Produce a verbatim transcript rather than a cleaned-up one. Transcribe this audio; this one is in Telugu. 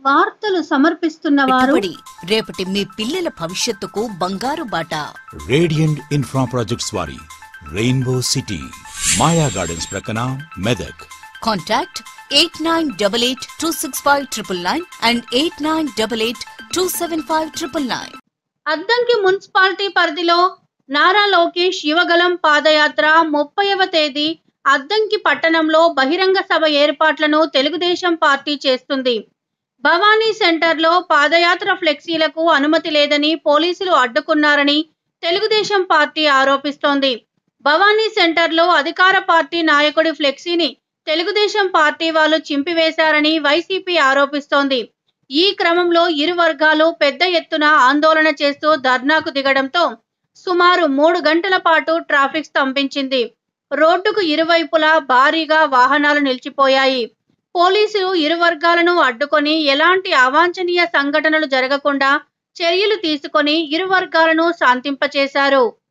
వార్తలు సమర్పిస్తున్న వారు పెట్టుబడి రేపటి మీ పిల్లల భవిష్యత్తుకు బంగారు బాట. రేడియంట్ ఇన్ఫ్రా ప్రాజెక్ట్స్ వారి రెయిన్బో సిటీ మాయా గార్డెన్స్ ప్రక్కన Medak. Contact eight nine double eight two six five triple nine and eight nine double eight two seven five triple nine. Addanki municipality పరిధిలో నారా లోకేష్ యువగలం పాదయాత్ర ముప్పైవ తేదీ అద్దంకి పట్టణంలో బహిరంగ సభ ఏర్పాట్లను తెలుగుదేశం పార్టీ చేస్తుంది. భవానీ సెంటర్లో పాదయాత్ర ఫ్లెక్సీలకు అనుమతి లేదని పోలీసులు అడ్డుకున్నారని తెలుగుదేశం పార్టీ ఆరోపిస్తోంది. భవానీ సెంటర్లో అధికార పార్టీ నాయకుడి ఫ్లెక్సీని తెలుగుదేశం పార్టీ వాళ్ళు చింపివేశారని వైసీపీ ఆరోపిస్తోంది. ఈ క్రమంలో ఇరు వర్గాలు పెద్ద ఎత్తున ఆందోళన చేస్తూ ధర్నాకు దిగడంతో సుమారు మూడు గంటల పాటు ట్రాఫిక్ స్తంభించింది. రోడ్డుకు ఇరువైపులా భారీగా వాహనాలు నిలిచిపోయాయి. పోలీసులు ఇరు వర్గాలను అడ్డుకొని ఎలాంటి అవాంఛనీయ సంఘటనలు జరగకుండా చర్యలు తీసుకొని ఇరు వర్గాలను శాంతింపచేశారు.